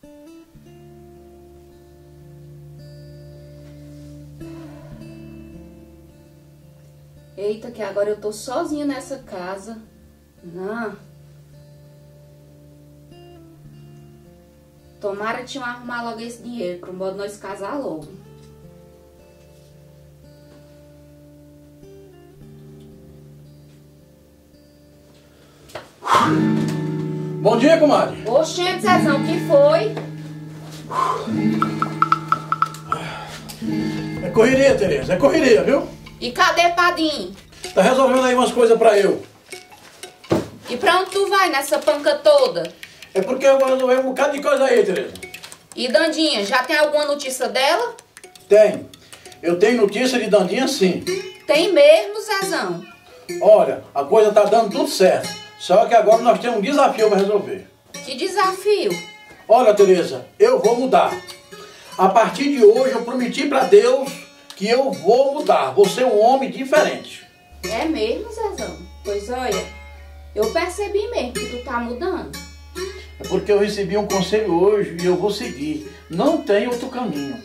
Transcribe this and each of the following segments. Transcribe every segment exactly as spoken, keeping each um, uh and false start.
Eita, que agora eu tô sozinha nessa casa. Não. Tomara te arrumar logo esse dinheiro, pro modo nós casar logo. Bom dia, comadre. Oxente, Zezão, o que foi? É correria, Tereza, é correria, viu? E cadê Padim? Tá resolvendo aí umas coisas pra eu. E pra onde tu vai nessa panca toda? É porque eu vou resolver um bocado de coisa aí, Tereza. E Dandinha, já tem alguma notícia dela? Tem. Eu tenho notícia de Dandinha, sim. Tem mesmo, Zezão. Olha, a coisa tá dando tudo certo. Só que agora nós temos um desafio pra resolver. Que desafio? Olha, Tereza, eu vou mudar. A partir de hoje eu prometi pra Deus que eu vou mudar. Vou ser um homem diferente. É mesmo, Zezão? Pois olha, eu percebi mesmo que tu tá mudando. É porque eu recebi um conselho hoje e eu vou seguir. Não tem outro caminho.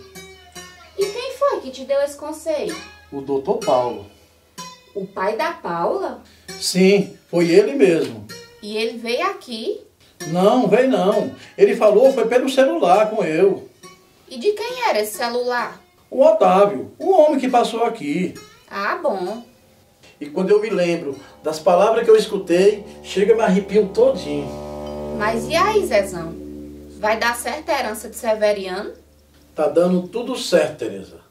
E quem foi que te deu esse conselho? O doutor Paulo. O pai da Paula? Sim, foi ele mesmo. E ele veio aqui? Não, veio não. Ele falou, foi pelo celular com eu. E de quem era esse celular? O Otávio, o homem que passou aqui. Ah, bom. E quando eu me lembro das palavras que eu escutei, chega me arrepio todinho. Mas e aí, Zezão? Vai dar certo a herança de Severiano? Tá dando tudo certo, Tereza.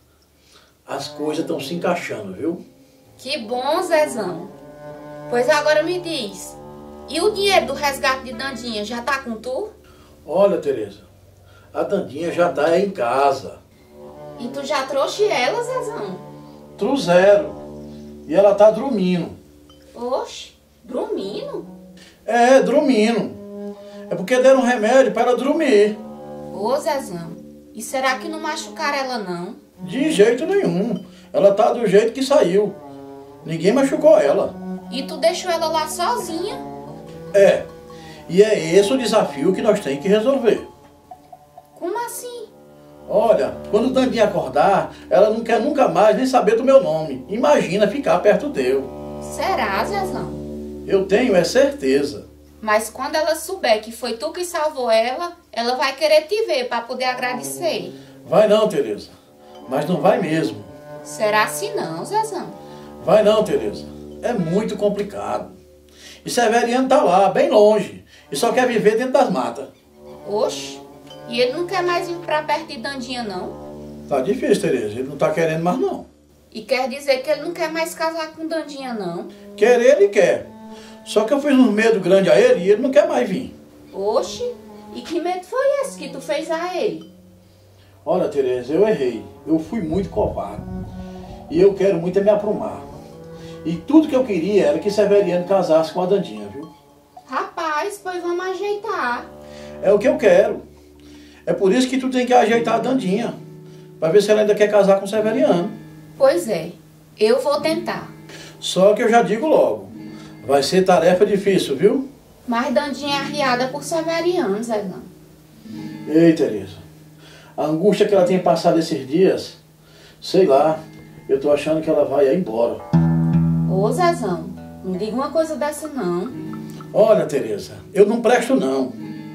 As coisas estão se encaixando, viu? Que bom, Zezão. Pois agora me diz, e o dinheiro do resgate de Dandinha já tá com tu? Olha, Tereza, a Dandinha já tá aí em casa. E tu já trouxe ela, Zezão? Trouxeram. E ela tá dormindo. Oxe, dormindo? É, dormindo. É porque deram um remédio para ela dormir. Ô, Zezão, e será que não machucaram ela, não? De jeito nenhum. Ela tá do jeito que saiu. Ninguém machucou ela. E tu deixou ela lá sozinha? É. E é esse o desafio que nós temos que resolver. Como assim? Olha, quando Dandinha acordar, ela não quer nunca mais nem saber do meu nome. Imagina ficar perto dele. Será, Zezão? Eu tenho é certeza. Mas quando ela souber que foi tu que salvou ela, ela vai querer te ver para poder agradecer. Vai não, Tereza. Mas não vai mesmo. Será assim não, Zezão? Vai não, Tereza. É muito complicado. E Severiano tá lá, bem longe. E só quer viver dentro das matas. Oxe, e ele não quer mais ir pra perto de Dandinha, não? Tá difícil, Tereza. Ele não tá querendo mais, não. E quer dizer que ele não quer mais casar com Dandinha, não? Querer, ele quer. Só que eu fiz um medo grande a ele e ele não quer mais vir. Oxe, e que medo foi esse que tu fez a ele? Olha, Tereza, eu errei. Eu fui muito covarde. E eu quero muito é me aprumar. E tudo que eu queria era que Severiano casasse com a Dandinha, viu? Rapaz, pois vamos ajeitar. É o que eu quero. É por isso que tu tem que ajeitar a Dandinha. Pra ver se ela ainda quer casar com o Severiano. Pois é, eu vou tentar. Só que eu já digo logo. Vai ser tarefa difícil, viu? Mas Dandinha é arriada por Severiano, Zezão. Ei, Tereza. A angústia que ela tem passado esses dias, sei lá, eu tô achando que ela vai embora. Ô, Zezão, não diga uma coisa dessa, não. Olha, Tereza, eu não presto, não.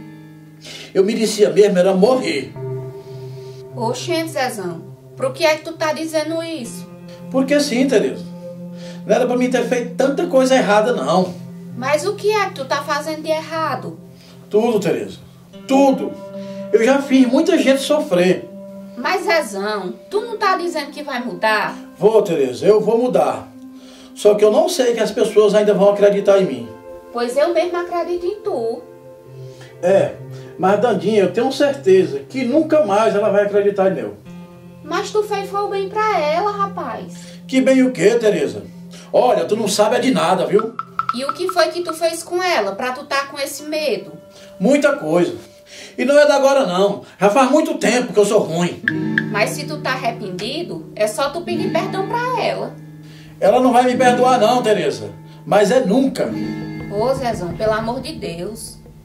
Eu merecia mesmo era morrer. Oxente, Zezão, por que é que tu tá dizendo isso? Porque sim, Tereza. Não era pra mim ter feito tanta coisa errada, não. Mas o que é que tu tá fazendo de errado? Tudo, Tereza. Tudo. Eu já fiz muita gente sofrer. Mas, Zezão, tu não tá dizendo que vai mudar? Vou, Tereza, eu vou mudar. Só que eu não sei que as pessoas ainda vão acreditar em mim. Pois eu mesmo acredito em tu. É, mas Dandinha, eu tenho certeza que nunca mais ela vai acreditar em eu. Mas tu fez foi o bem pra ela, rapaz. Que bem o quê, Tereza? Olha, tu não sabe é de nada, viu? E o que foi que tu fez com ela, pra tu tá com esse medo? Muita coisa. E não é da agora não. Já faz muito tempo que eu sou ruim. Mas se tu tá arrependido, é só tu pedir perdão pra ela. Ela não vai me perdoar não, Tereza. Mas é nunca. Ô, Zezão, pelo amor de Deus.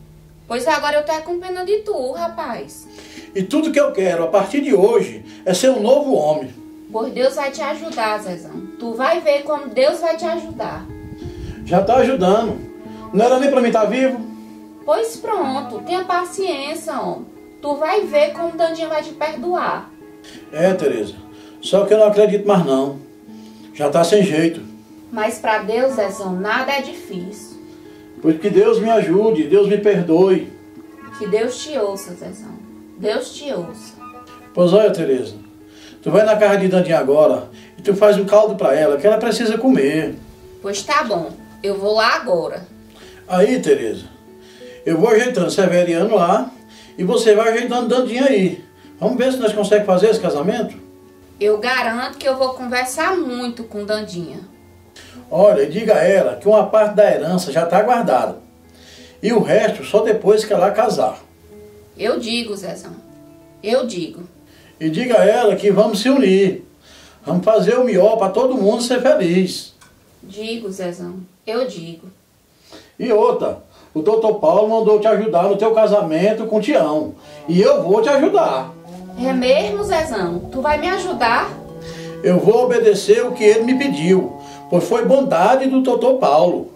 Pois agora eu tô com pena de tu, rapaz. E tudo que eu quero a partir de hoje é ser um novo homem. Pois Deus vai te ajudar, Zezão. Tu vai ver como Deus vai te ajudar. Já tá ajudando. Não era nem pra mim estar vivo? Pois pronto, tenha paciência, homem. Tu vai ver como Dandinha vai te perdoar. É, Tereza. Só que eu não acredito mais não. Já tá sem jeito. Mas pra Deus, Zezão, nada é difícil. Pois que Deus me ajude, Deus me perdoe. Que Deus te ouça, Zezão. Deus te ouça. Pois olha, Tereza. Tu vai na casa de Dandinha agora e tu faz um caldo pra ela, que ela precisa comer. Pois tá bom, eu vou lá agora. Aí, Tereza, eu vou ajeitando Severiano lá e você vai ajeitando Dandinha aí. Vamos ver se nós conseguimos fazer esse casamento? Eu garanto que eu vou conversar muito com Dandinha. Olha, diga a ela que uma parte da herança já está guardada. E o resto só depois que ela casar. Eu digo, Zezão. Eu digo. E diga a ela que vamos se unir. Vamos fazer o melhor para todo mundo ser feliz. Digo, Zezão. Eu digo. E outra, o doutor Paulo mandou te ajudar no teu casamento com o Tião. E eu vou te ajudar. É mesmo, Zezão? Tu vai me ajudar? Eu vou obedecer o que ele me pediu, pois foi bondade do doutor Paulo.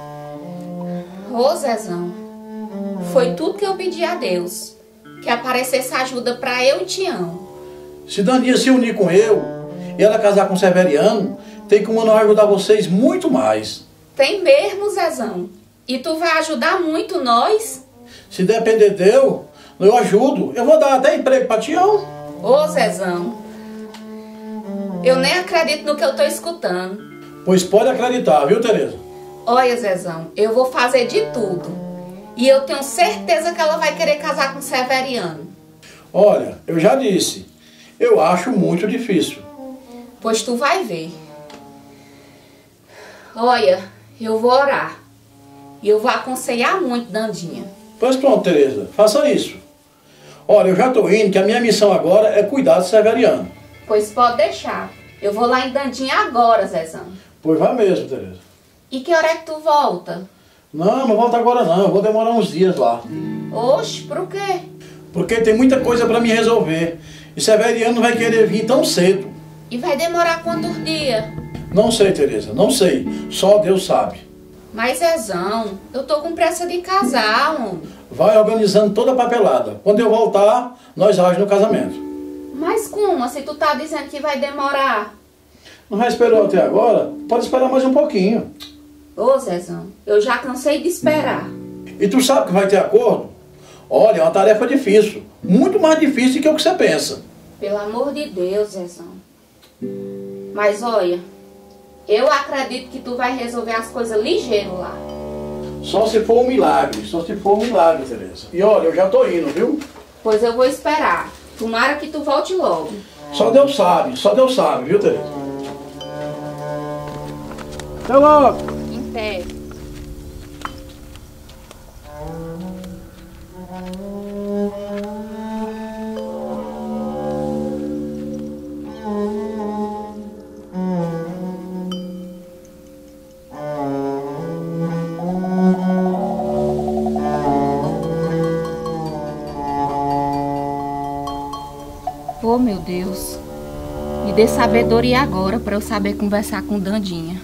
Ô, Zezão, foi tudo que eu pedi a Deus. Que aparecesse ajuda pra eu e Tião. Se Dandinha se unir com eu e ela casar com Severiano, tem como não ajudar vocês muito mais. Tem mesmo, Zezão. E tu vai ajudar muito nós? Se depender de eu, eu ajudo. Eu vou dar até emprego para Tião. Ô, Zezão, eu nem acredito no que eu tô escutando. Pois pode acreditar, viu, Tereza? Olha, Zezão, eu vou fazer de tudo. E eu tenho certeza que ela vai querer casar com Severiano. Olha, eu já disse, eu acho muito difícil. Pois tu vai ver. Olha, eu vou orar. E eu vou aconselhar muito Dandinha. Pois pronto, Tereza, faça isso. Olha, eu já tô indo, que a minha missão agora é cuidar de Severiano. Pois pode deixar. Eu vou lá em Dandinha agora, Zezão. Pois vai mesmo, Tereza. E que hora é que tu volta? Não, não volta agora não, eu vou demorar uns dias lá. Oxe, por quê? Porque tem muita coisa para me resolver. E Severiano não vai querer vir tão cedo. E vai demorar quantos dias? Não sei, Tereza, não sei. Só Deus sabe. Mas, Zezão, eu tô com pressa de casar, homem. Vai organizando toda a papelada. Quando eu voltar, nós agimos no casamento. Mas como? Se tu tá dizendo que vai demorar? Não já esperou até agora? Pode esperar mais um pouquinho. Ô, Zezão, eu já cansei de esperar. E tu sabe que vai ter acordo? Olha, é uma tarefa difícil. Muito mais difícil do que o que você pensa. Pelo amor de Deus, Zezão. Mas olha, eu acredito que tu vai resolver as coisas ligeiro lá. Só se for um milagre, só se for um milagre, Tereza. E olha, eu já tô indo, viu? Pois eu vou esperar. Tomara que tu volte logo. Só Deus sabe, só Deus sabe, viu, Tereza? Até logo! Em pé. Oh, meu Deus, me dê sabedoria agora para eu saber conversar com Dandinha.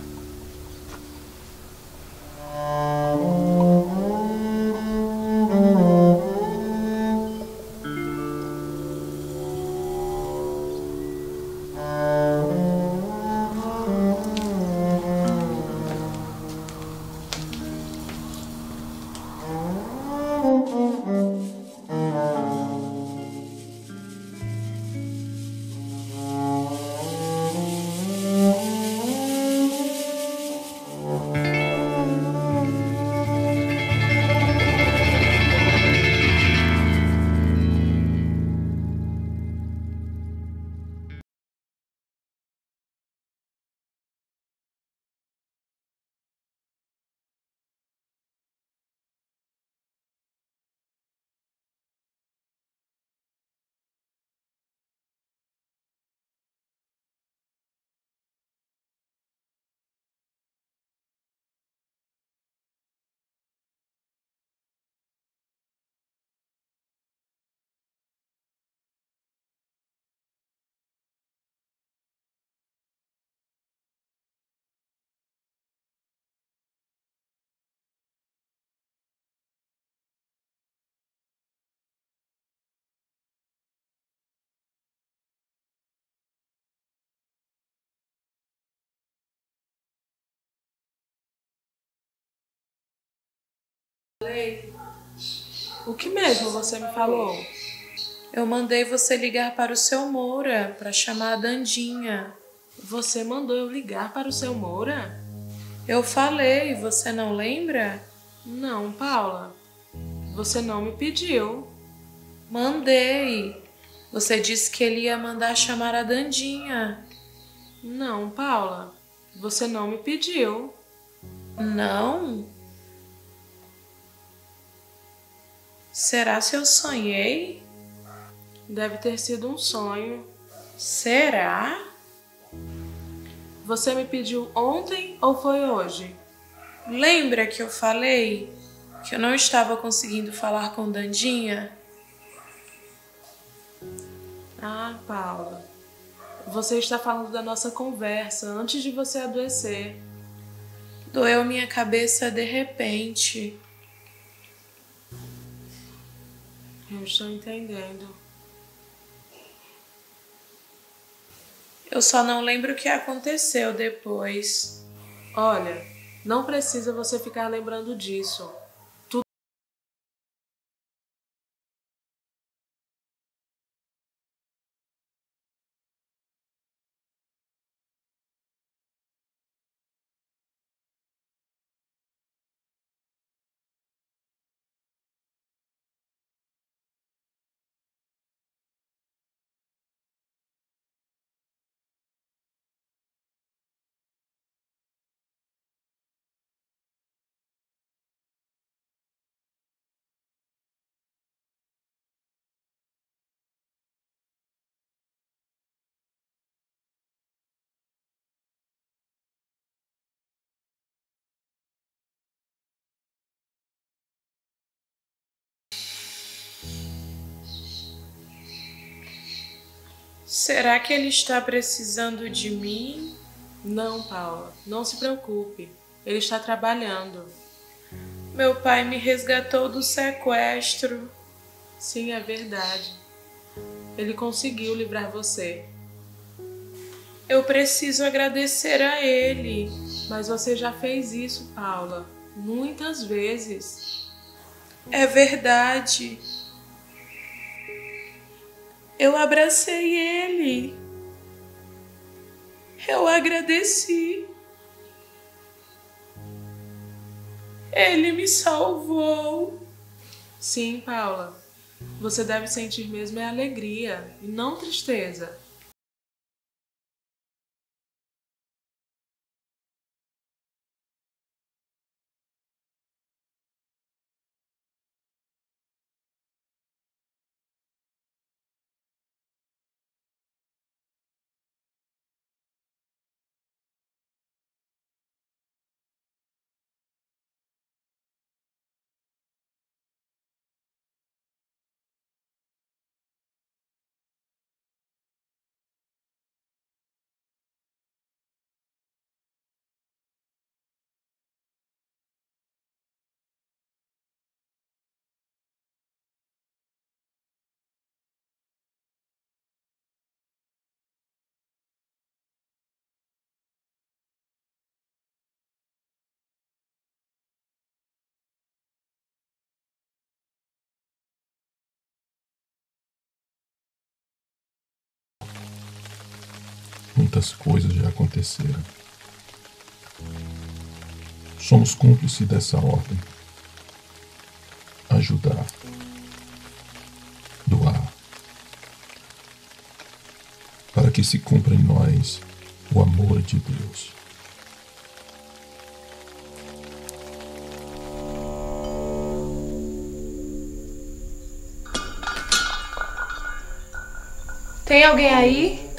O que mesmo você me falou? Eu mandei você ligar para o seu Moura para chamar a Dandinha. Você mandou eu ligar para o seu Moura? Eu falei, você não lembra? Não, Paula. Você não me pediu. Mandei. Você disse que ele ia mandar chamar a Dandinha. Não, Paula. Você não me pediu. Não? Será se eu sonhei? Deve ter sido um sonho. Será? Você me pediu ontem ou foi hoje? Lembra que eu falei que eu não estava conseguindo falar com Dandinha? Ah, Paula. Você está falando da nossa conversa antes de você adoecer. Doeu minha cabeça de repente. Eu estou entendendo. Eu só não lembro o que aconteceu depois. Olha, não precisa você ficar lembrando disso. Tudo Será que ele está precisando de mim? Não, Paula, não se preocupe. Ele está trabalhando. Meu pai me resgatou do sequestro. Sim, é verdade. Ele conseguiu livrar você. Eu preciso agradecer a ele. Mas você já fez isso, Paula, muitas vezes. É verdade. Eu abracei ele. Eu agradeci. Ele me salvou. Sim, Paula. Você deve sentir mesmo é alegria e não tristeza. Muitas coisas já aconteceram. Somos cúmplices dessa ordem. Ajudar. Doar. Para que se cumpra em nós o amor de Deus. Tem alguém aí?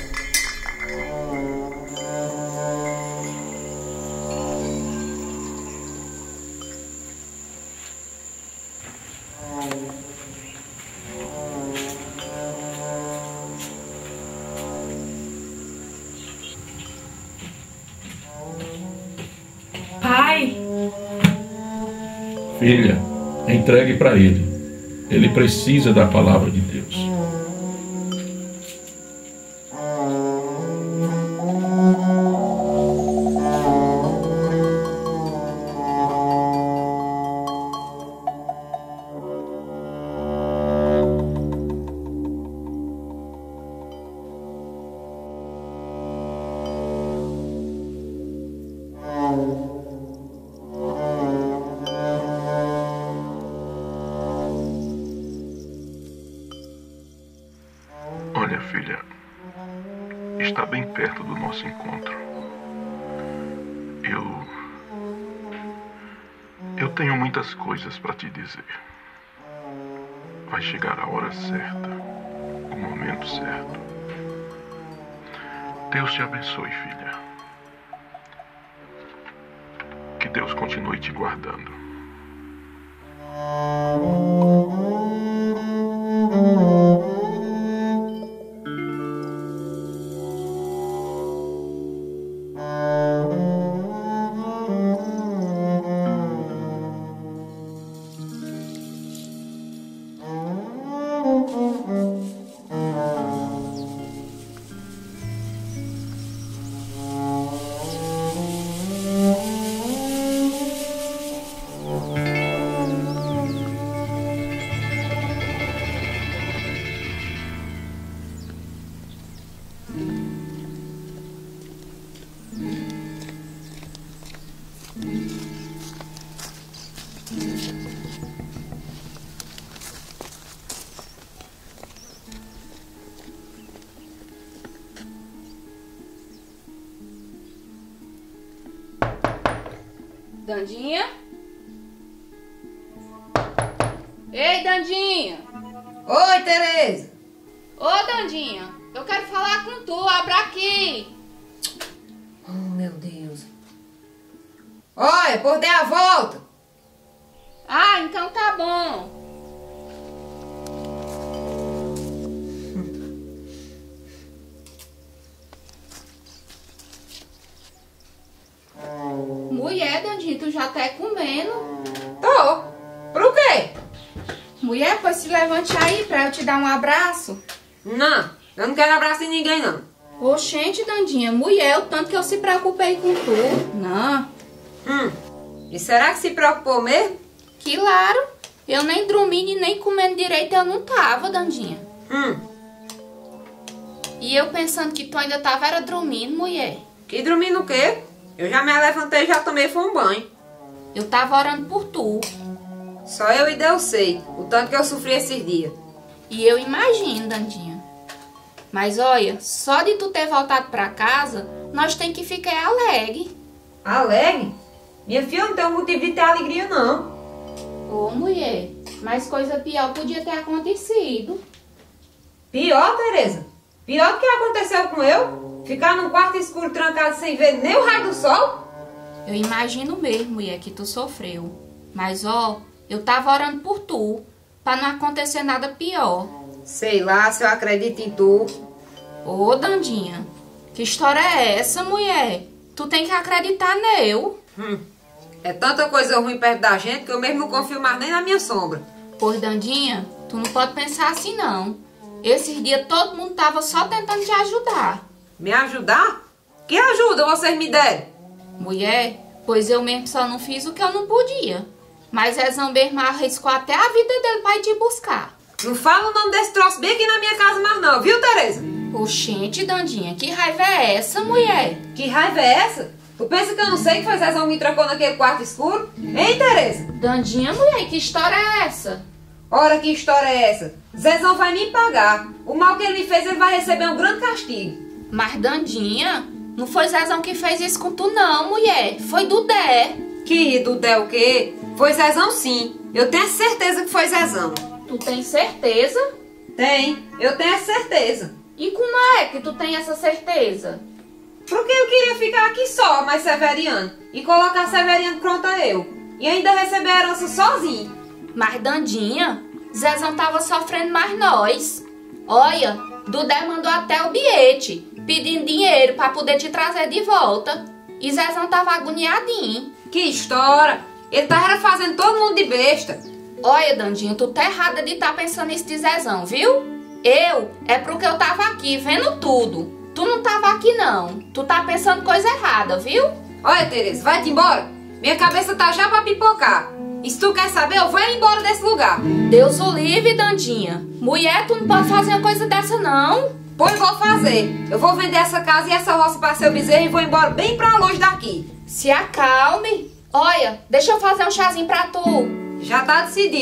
Pai? Filha, entregue para ele. Ele precisa da palavra de Deus. minha filha está bem perto do nosso encontro. Eu... Eu tenho muitas coisas para te dizer. Vai chegar a hora certa, o momento certo. Deus te abençoe, filha. Que Deus continue te guardando. Dandinha? Ei, Dandinha! Oi, Tereza! Ô, Dandinha, eu quero falar com tu, abra aqui! Oh, meu Deus! Olha, por dei a volta! Ah, então tá bom! Mulher, Dandinha, tu já tá comendo? Tô! Por quê? Mulher, pois se levante aí pra eu te dar um abraço. Não, eu não quero abraço de ninguém, não. Oxente, Dandinha, mulher, o tanto que eu se preocupei com tu. Não. Hum, e será que se preocupou mesmo? Claro, eu nem dormindo e nem comendo direito eu não tava, Dandinha. Hum, E eu pensando que tu ainda tava era dormindo, mulher. que dormir no quê? Eu já me levantei e já tomei foi um banho. Eu tava orando por tu. Só eu e Deus sei o tanto que eu sofri esses dias. E eu imagino, Dandinha. Mas olha, só de tu ter voltado pra casa, nós tem que ficar alegre. Alegre? Minha filha, não tem motivo de ter alegria, não. Ô, mulher, mas coisa pior podia ter acontecido. Pior, Tereza? Pior do que aconteceu com eu? Ficar num quarto escuro trancado sem ver nem o raio do sol? Eu imagino mesmo, mulher, que tu sofreu. Mas ó, eu tava orando por tu, pra não acontecer nada pior. Sei lá se eu acredito em tu. Ô, Dandinha, que história é essa, mulher? Tu tem que acreditar nele. Hum, é tanta coisa ruim perto da gente que eu mesmo não confio mais nem na minha sombra. Pois, Dandinha, tu não pode pensar assim, não. Esses dias todo mundo tava só tentando te ajudar. Me ajudar? Que ajuda vocês me deram? Mulher, pois eu mesmo só não fiz o que eu não podia. Mas Zezão mesmo arriscou até a vida dele pra ir te buscar. Não fala o nome desse troço bem aqui na minha casa mais não, viu, Tereza? Oxente, Dandinha, que raiva é essa, mulher? Que raiva é essa? Tu pensa que eu não sei que foi Zezão me trancou naquele quarto escuro? Hein, Tereza? Dandinha, mulher, que história é essa? Ora, que história é essa? Zezão vai me pagar. O mal que ele me fez, ele vai receber um grande castigo. Mas, Dandinha, não foi Zezão que fez isso com tu não, mulher. Foi Dudé. Que Dudé o quê? Foi Zezão sim. Eu tenho certeza que foi Zezão. Tu tem certeza? Tem, eu tenho certeza. E como é que tu tem essa certeza? Porque eu queria ficar aqui só, mais Severiano, e colocar Severiano pronta eu. E ainda receber a herança sozinho. Mas, Dandinha, Zezão tava sofrendo mais nós. Olha, Dudé mandou até o bilhete, pedindo dinheiro pra poder te trazer de volta. E Zezão tava agoniadinho. Que história! Ele tava fazendo todo mundo de besta. Olha, Dandinha, tu tá errada de tá pensando nisso de Zezão, viu? Eu, é porque eu tava aqui vendo tudo. Tu não tava aqui não. Tu tá pensando coisa errada, viu? Olha, Tereza, vai-te embora. Minha cabeça tá já pra pipocar. E se tu quer saber, eu vou embora desse lugar. Deus o livre, Dandinha. Mulher, tu não pode fazer uma coisa dessa, não. Pois vou fazer. Eu vou vender essa casa e essa roça para seu bezerro e vou embora bem pra longe daqui. Se acalme. Olha, deixa eu fazer um chazinho pra tu. Já tá decidido.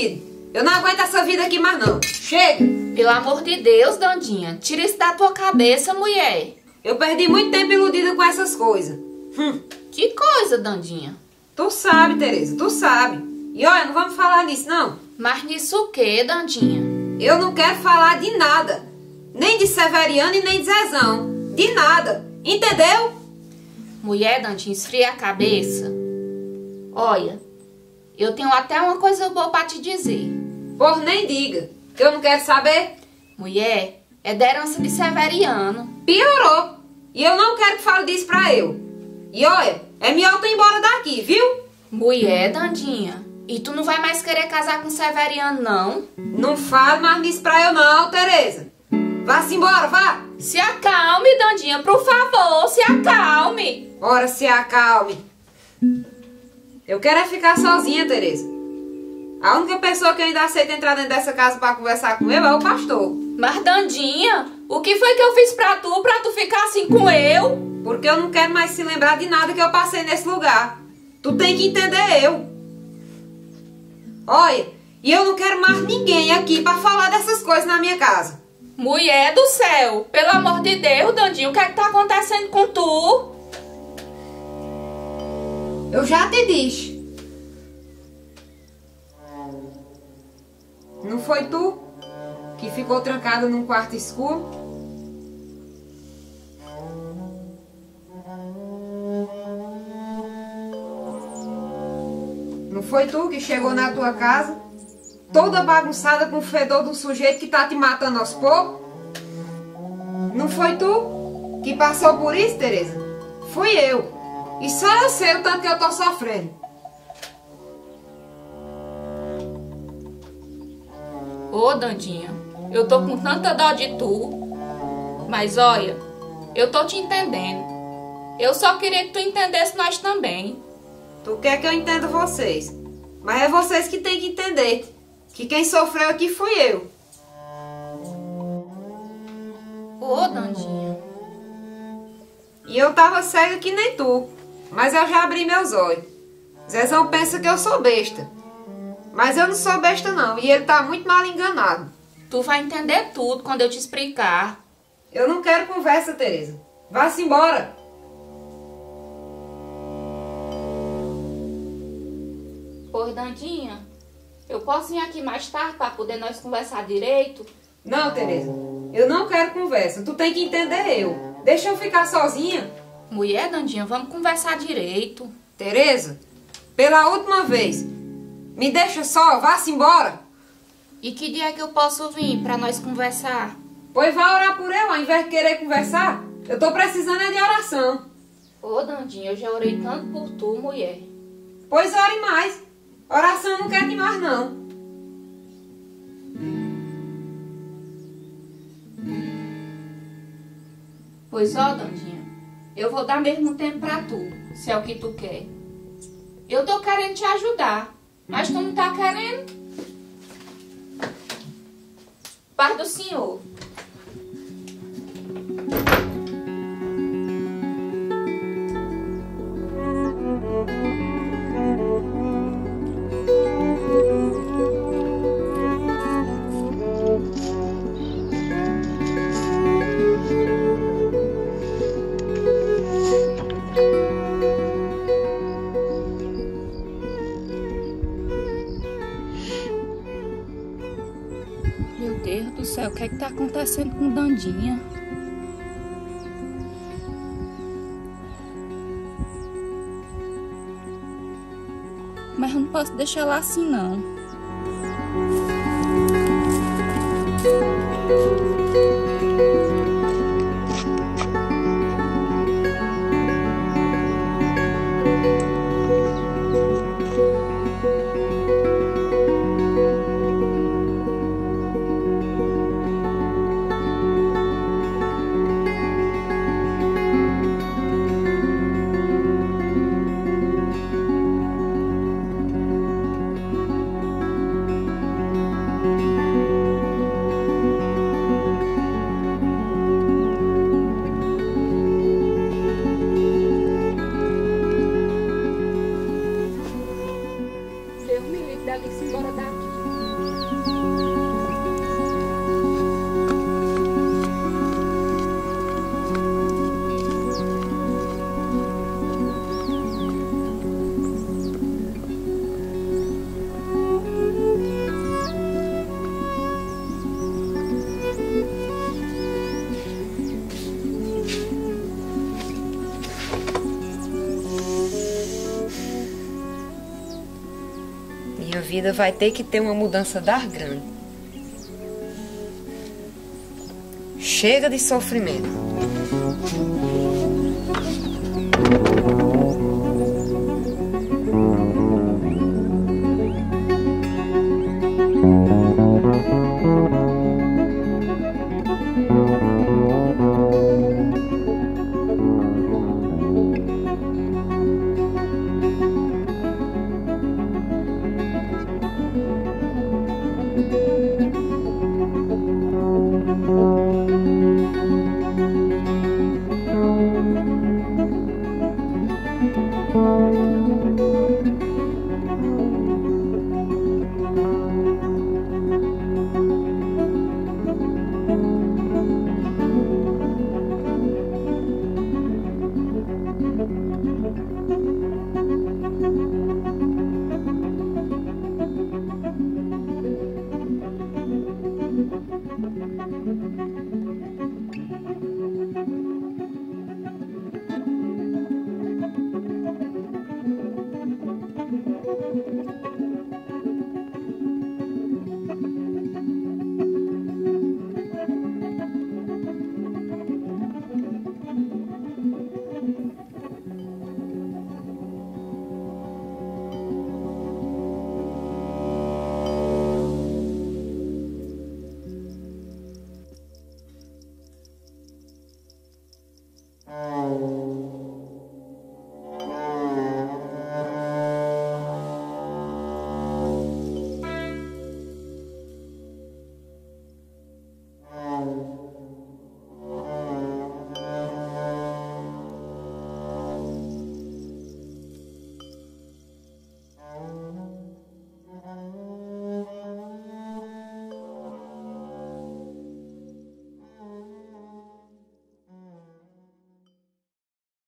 Eu não aguento essa vida aqui mais não. Chega! Pelo amor de Deus, Dandinha, tira isso da tua cabeça, mulher. Eu perdi muito tempo iludida com essas coisas. Hum. Que coisa, Dandinha? Tu sabe, Tereza, tu sabe. E olha, não vamos falar nisso, não. Mas nisso o quê, Dandinha? Eu não quero falar de nada. Nem de Severiano e nem de Zezão. De nada. Entendeu? Mulher, Dandinha, esfria a cabeça. Olha, eu tenho até uma coisa boa pra te dizer. Por nem diga, que eu não quero saber. Mulher, é da herança de Severiano. Piorou. E eu não quero que fale disso pra eu. E olha, é melhor tu ir embora daqui, viu? Mulher, Dandinha, e tu não vai mais querer casar com Severiano, não? Não fale mais nisso pra eu não, Tereza. Vá-se embora, vá. Se acalme, Dandinha, por favor, se acalme. Ora, se acalme. Eu quero é ficar sozinha, Tereza. A única pessoa que eu ainda aceito entrar dentro dessa casa pra conversar com eu é o pastor. Mas, Dandinha, o que foi que eu fiz pra tu, pra tu ficar assim com eu? Porque eu não quero mais se lembrar de nada que eu passei nesse lugar. Tu tem que entender eu. Olha, e eu não quero mais ninguém aqui pra falar dessas coisas na minha casa. Mulher do céu, pelo amor de Deus, Dandinha, o que é que tá acontecendo com tu? Eu já te disse. Não foi tu que ficou trancada num quarto escuro? Não foi tu que chegou na tua casa toda bagunçada com o fedor de um sujeito que tá te matando aos poucos? Não foi tu que passou por isso, Tereza? Fui eu. E só eu sei o tanto que eu tô sofrendo. Ô, Dandinha, eu tô com tanta dó de tu. Mas olha, eu tô te entendendo. Eu só queria que tu entendesse nós também. Tu quer que eu entenda vocês. Mas é vocês que tem que entender que quem sofreu aqui fui eu. Ô, Dandinha. E eu tava cega que nem tu. Mas eu já abri meus olhos. Zezão pensa que eu sou besta. Mas eu não sou besta não. E ele tá muito mal enganado. Tu vai entender tudo quando eu te explicar. Eu não quero conversa, Tereza. Vá-se embora. Pois, Dandinha, eu posso vir aqui mais tarde para poder nós conversar direito? Não, Tereza. Eu não quero conversa. Tu tem que entender eu. Deixa eu ficar sozinha. Mulher, Dandinha, vamos conversar direito. Tereza, pela última vez, me deixa só, vá-se embora. E que dia é que eu posso vir para nós conversar? Pois vá orar por eu, ao invés de querer conversar. Eu tô precisando é de oração. Ô, Dandinha, eu já orei tanto por tu, mulher. Pois ore mais. Oração eu não quero demais, não. Pois ó, Dandinha, eu vou dar mesmo tempo pra tu, se é o que tu quer. Eu tô querendo te ajudar, mas tu não tá querendo. Paz do Senhor. Meu Deus do céu, o que é que tá acontecendo com Dandinha? Mas eu não posso deixar ela assim, não. Minha vida vai ter que ter uma mudança dar grande. Chega de sofrimento.